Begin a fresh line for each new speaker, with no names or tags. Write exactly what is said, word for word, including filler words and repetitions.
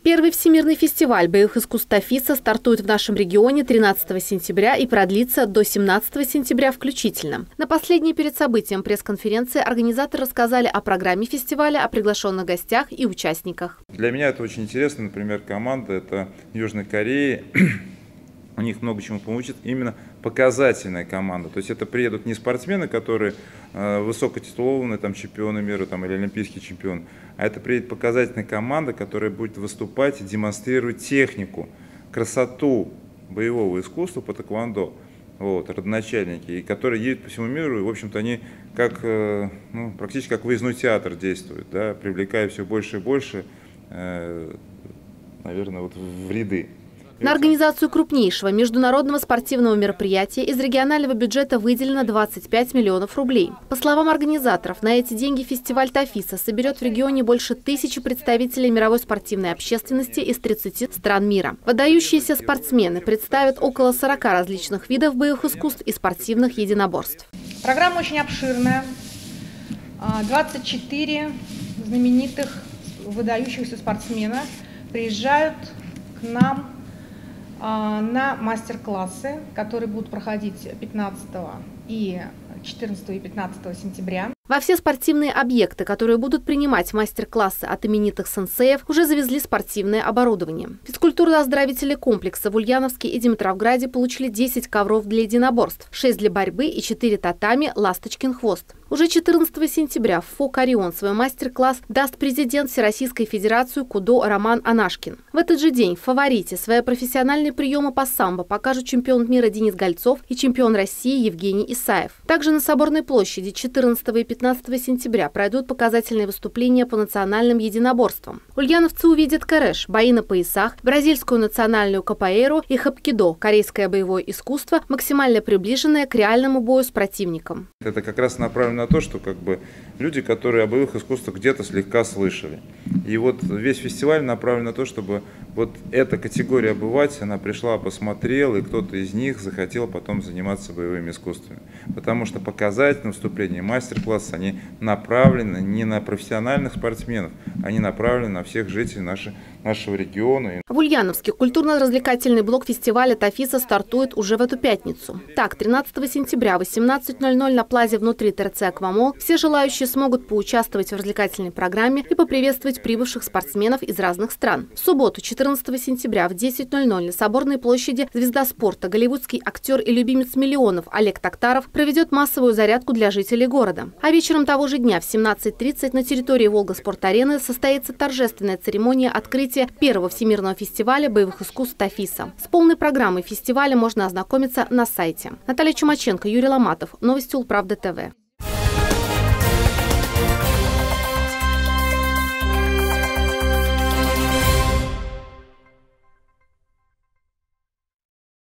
Первый всемирный фестиваль боевых искусств Тафиса стартует в нашем регионе тринадцатого сентября и продлится до семнадцатого сентября включительно. На последней перед событием пресс-конференции организаторы рассказали о программе фестиваля, о приглашенных гостях и участниках.
Для меня это очень интересно. Например, команда это Южной Кореи. У них много чему получит. Именно показательная команда. То есть это приедут не спортсмены, которые э, высокотитулованные, там, чемпионы мира там, или олимпийский чемпион, а это приедет показательная команда, которая будет выступать и демонстрировать технику, красоту боевого искусства по тэквондо. Вот, родоначальники, и которые едут по всему миру, и, в общем-то, они как, э, ну, практически как выездной театр действуют, да, привлекая все больше и больше, э, наверное, вот в ряды.
На организацию крупнейшего международного спортивного мероприятия из регионального бюджета выделено двадцать пять миллионов рублей. По словам организаторов, на эти деньги фестиваль Тафиса соберет в регионе больше тысячи представителей мировой спортивной общественности из тридцати стран мира. Выдающиеся спортсмены представят около сорока различных видов боевых искусств и спортивных единоборств.
Программа очень обширная. двадцать четыре знаменитых выдающихся спортсмена приезжают к нам на мастер-классы, которые будут проходить пятнадцатого и четырнадцатого и пятнадцатого сентября.
Во все спортивные объекты, которые будут принимать мастер-классы от именитых сенсеев, уже завезли спортивное оборудование. Физкультурно-оздоровительные комплексы в Ульяновске и Димитровграде получили десять ковров для единоборств, шесть для борьбы и четыре татами «Ласточкин хвост». Уже четырнадцатого сентября в ФОК «Орион» свой мастер-класс даст президент Всероссийской Федерации Кудо Роман Анашкин. В этот же день в «Фаворите» свои профессиональные приемы по самбо покажут чемпион мира Денис Гольцов и чемпион России Евгений Исаев. Также на Соборной площади четырнадцатого и пятнадцатого сентября пройдут показательные выступления по национальным единоборствам. Ульяновцы увидят кэрэш, бои на поясах, бразильскую национальную капоэйру и хапкидо, корейское боевое искусство, максимально приближенное к реальному бою с противником.
Это как раз направлено на то, что как бы люди, которые о боевых искусствах где-то слегка слышали. И вот весь фестиваль направлен на то, чтобы вот эта категория обывателей, она пришла, посмотрела, и кто-то из них захотел потом заниматься боевыми искусствами. Потому что показательные выступления, мастер-классы, они направлены не на профессиональных спортсменов, они направлены на всех жителей нашей, нашего региона.
В Ульяновске культурно-развлекательный блок фестиваля Тафиса стартует уже в эту пятницу. Так, тринадцатого сентября в восемнадцать ноль ноль на плазе внутри ТРЦ «Аквамол» все желающие смогут поучаствовать в развлекательной программе и поприветствовать прибывших спортсменов из разных стран. В субботу, четырнадцатого сентября в десять ноль ноль на Соборной площади звезда спорта, голливудский актер и любимец миллионов Олег Токтаров проведет массовую зарядку для жителей города. А вечером того же дня в семнадцать тридцать на территории Волга-спорт-арены состоится торжественная церемония открытия первого всемирного фестиваля боевых искусств Тафиса. С полной программой фестиваля можно ознакомиться на сайте. Наталья Чумаченко, Юрий Ломатов. Новости Улправды ТВ.